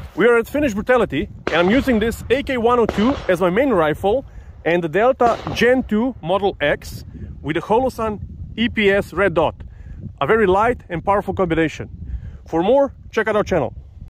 We are at Finnish Brutality and I'm using this AK-102 as my main rifle and the Delta Gen 2 Model X with the Holosun EPS red dot. A very light and powerful combination. For more, check out our channel.